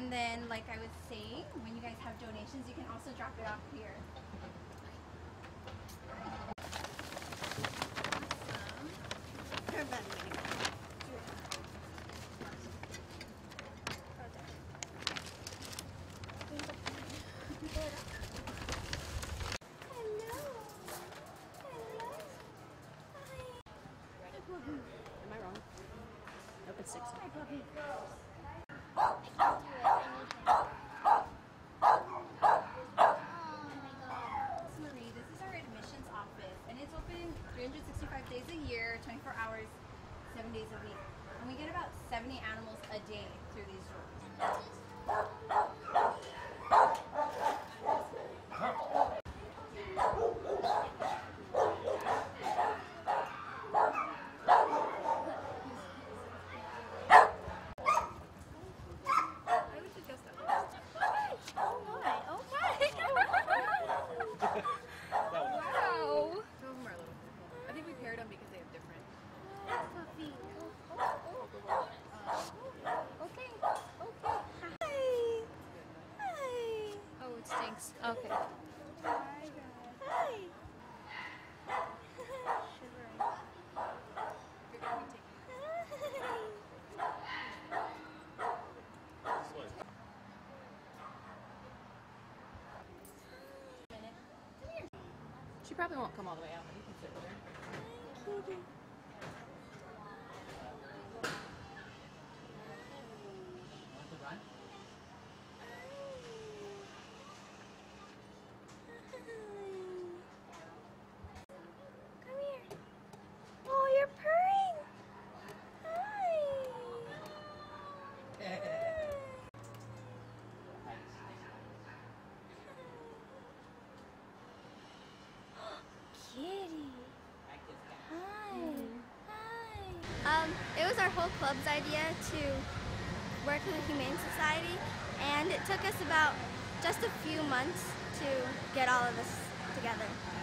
And then, like I was saying, when you guys have donations, you can also drop it off here. Am I wrong? Nope, it's 6. Hi, puppy. This is our admissions office, and it's open 365 days a year, 24 hours, 7 days a week. And we get about 70 animals a day through these doors. Wow! Some of them are a little different. I think we paired them because they have different. Puppy. Okay. Hi. Hi. Oh, it stinks. Okay. Hi, guys. Hi. Shivering. You're going to be taking She probably won't come all the way out, but you can sit with her. Thank you. Come here. Oh, you're purring. Hi. Kitty. Hi. Hi. It was our whole club's idea to work with the Humane Society, and it took us about just a few months to get all of this together.